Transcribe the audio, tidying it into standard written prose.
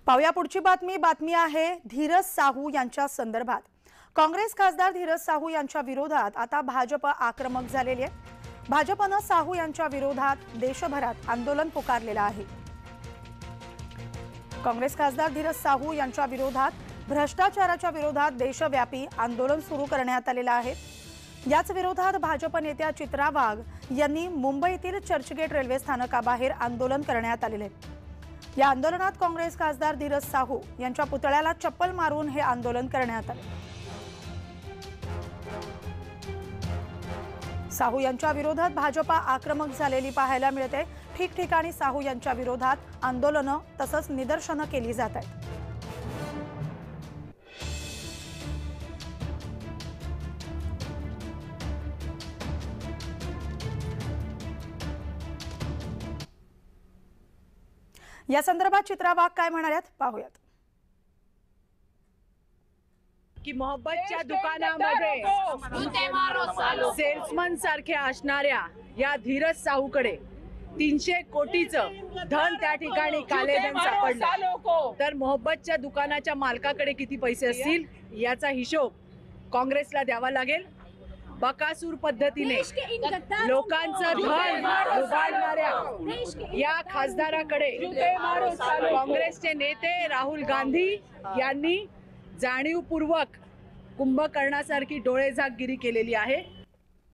पाहूया पुढची बातमी आहे धीरज साहू यांच्या संदर्भात। काँग्रेस खासदार धीरज साहू यांच्या विरोधात आता भाजप आक्रमक झालेली आहे। भाजपने साहू यांच्या विरोधात देशभरात आंदोलन पुकारलेलं आहे। काँग्रेस खासदार धीरज साहू यांच्या विरोधात भ्रष्टाचाराच्या विरोधात देशव्यापी आंदोलन सुरू करण्यात आलेलं आहे। याच विरोधात भाजप नेत्या चित्रा वाघ यांनी मुंबईतील चर्चगेट रेल्वे स्थानकाबाहेर आंदोलन करण्यात आलेले आहे। या आंदोलनात काँग्रेस खासदार धीरज साहू यांच्या पुतळ्याला चप्पल मारून हे आंदोलन करण्यात आले। साहू यांच्या विरोधात भाजप आक्रमक झालेली पाहायला मिळते। ठिकठिकाणी साहू यांच्या विरोधात आंदोलनं तसंच निदर्शनं केली जात आहेत। या संदर्भात चित्रा वाघ काय म्हणाल्यात पाहूयात। की मोहब्बतच्या दुकानामध्ये सेल्समन सारखे असणाऱ्या या धीरज साहूकडे 300 कोटीचं धन त्या ठिकाणी कालेधन सापडलं। तर मोहब्बतच्या दुकानाच्या मालकाकडे किती पैसे असतील याचा हिशोब काँग्रेसला द्यावा लागेल। बकासूर पद्धतीने लोकांचं धन लुबाडणाऱ्या या खासदाराकडे काँग्रेसचे नेते राहुल गांधी यांनी जाणीवपूर्वक कुंभकर्णासारखी डोळेझाकगिरी केलेली आहे।